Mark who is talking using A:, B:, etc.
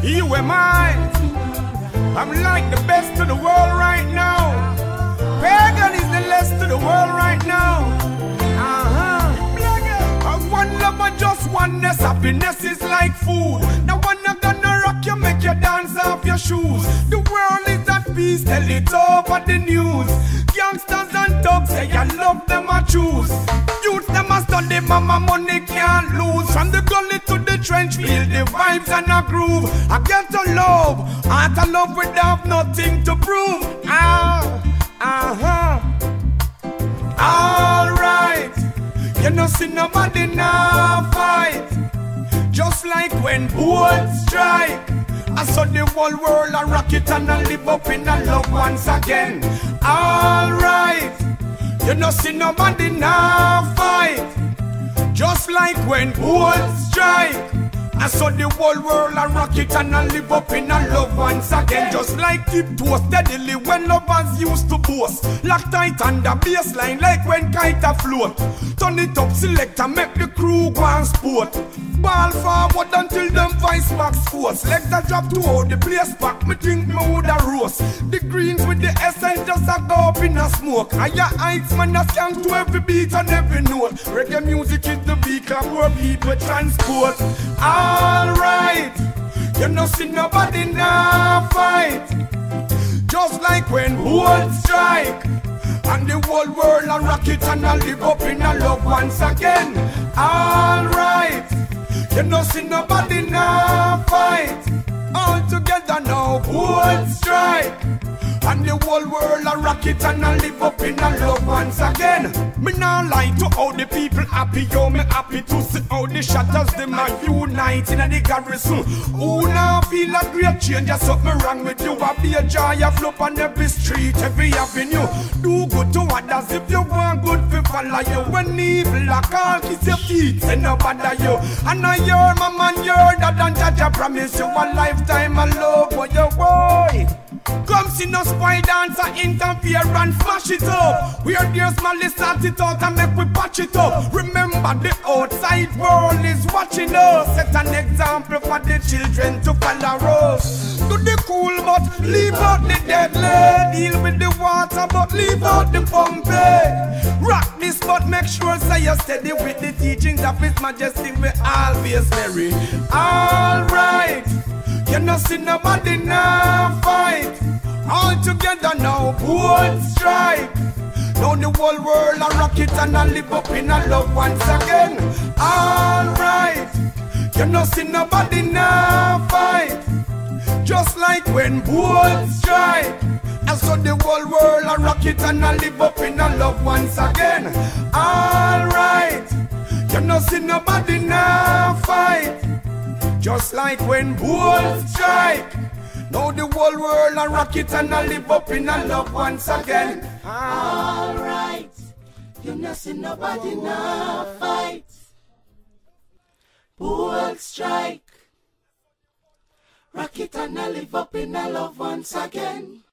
A: You am I. I'm like the best to the world right now. Pagan is the less to the world right now. One love and just oneness. Happiness is like food. Now one not gonna rock you, make you dance off your shoes. The world is at peace, tell it over the news. Youngsters and thugs say I love them I choose. Youth them a study, mama money can't lose. From the gully to the trench, feel the vibes and a groove. I get to love, I to love without nothing to prove. Alright. You no see nobody now fight. Just like when bullets strike, I saw the whole world a rock it and I live up in a love once again. Alright. You no see nobody now fight. Just like when bullets strike, I saw the whole world a rock it and I live up in a love once again. Just like tiptoe steadily when lovers used to boast. Lock tight on the baseline like when kite a float. Turn it up, select and make the crew go and sport. Ball forward until them vice box force. Legs a drop to hold the place back. Me think me woulda roast. The greens with the essence just a go up in a smoke. Higher heights man a skank to every beat and every note. Reggae music is the beat of poor people transport. Alright, you no see nobody now fight. Just like when bullets strike, and the whole world a rock it and a live up in a love once again. Alright, you no see nobody now fight. All together now, bullets strike, and the whole world a rock it and a live up in a love once again. Me now lie to all the people happy, yo me happy to see all the shatters them a unite in the garrison. Who now feel a great change, just something wrong with you. I be a joy of flow on every street, every avenue. Do good to others if you want good for follow you. When evil a call, kiss your feet, say no bother you. And I hear my man, you're that and judge I promise you a lifetime of love for your boy. Come see no spoil dancer interfere and smash it up. Where there's malice, sort it out and make we patch it up. Remember the outside world is watching us. Set an example for the children to follow us. Do the cool but leave out the deadly. Deal with the water but leave out the pumping. Rock this but make sure say you're steady with the teachings of His Majesty. We always merry. Alright. You no see nobody now fight. All together now, bullets strike. Now the whole world a rock it and a live up in a love once again. Alright, you no see nobody now fight. Just like when bullets strike, and so the whole world a rock it and a live up in a love once again. Alright, you no see nobody now fight. Just like when bullets strike, now the whole world a rock it and a live up in a love once again.
B: Alright, you no see nobody now fight. Bullets strike, rock it and a live up in a love once again.